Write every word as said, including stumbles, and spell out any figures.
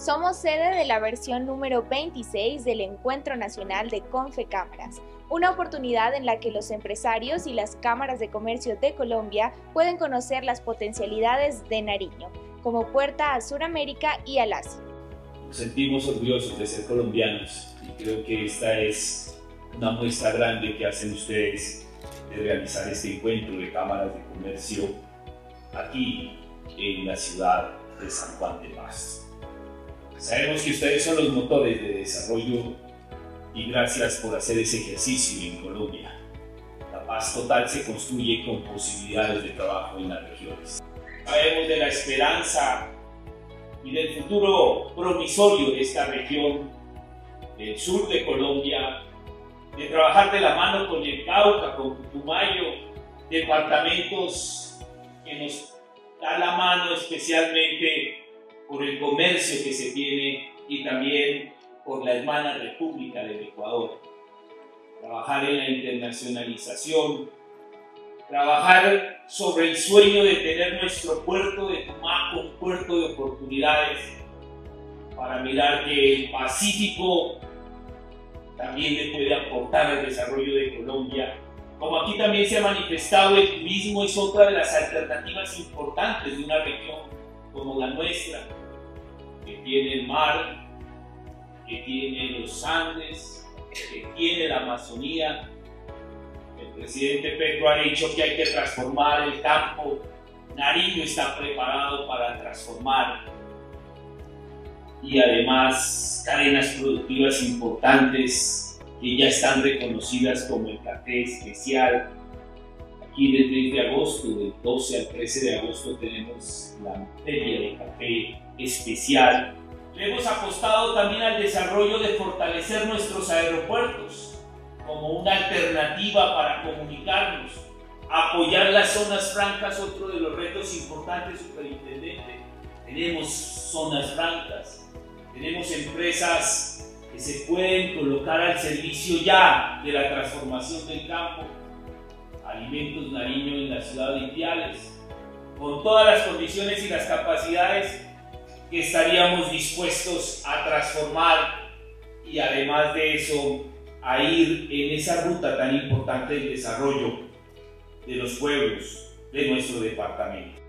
Somos sede de la versión número veintiséis del Encuentro Nacional de Confecámaras, una oportunidad en la que los empresarios y las cámaras de comercio de Colombia pueden conocer las potencialidades de Nariño, como puerta a Sudamérica y al Asia. Nos sentimos orgullosos de ser colombianos y creo que esta es una muestra grande que hacen ustedes de realizar este encuentro de cámaras de comercio aquí en la ciudad de San Juan de Paz. Sabemos que ustedes son los motores de desarrollo y gracias por hacer ese ejercicio en Colombia. La paz total se construye con posibilidades de trabajo en las regiones. Sabemos de la esperanza y del futuro promisorio de esta región del sur de Colombia, de trabajar de la mano con el Cauca, con Putumayo, departamentos que nos da la mano especialmente por el comercio que se tiene y también por la hermana República del Ecuador. Trabajar en la internacionalización, trabajar sobre el sueño de tener nuestro puerto de Tumaco, un puerto de oportunidades, para mirar que el Pacífico también le puede aportar al desarrollo de Colombia. Como aquí también se ha manifestado, el turismo es otra de las alternativas importantes de una región como la nuestra, que tiene el mar, que tiene los Andes, que tiene la Amazonía. El presidente Petro ha dicho que hay que transformar el campo. Nariño está preparado para transformar y además cadenas productivas importantes que ya están reconocidas como el café especial. Aquí del tres de agosto, del doce al trece de agosto, tenemos la feria de café especial. Le hemos apostado también al desarrollo de fortalecer nuestros aeropuertos como una alternativa para comunicarnos, apoyar las zonas francas, otro de los retos importantes, superintendente. Tenemos zonas francas, tenemos empresas que se pueden colocar al servicio ya de la transformación del campo. Alimentos Nariño en la ciudad de Ipiales, con todas las condiciones y las capacidades que estaríamos dispuestos a transformar y además de eso a ir en esa ruta tan importante del desarrollo de los pueblos de nuestro departamento.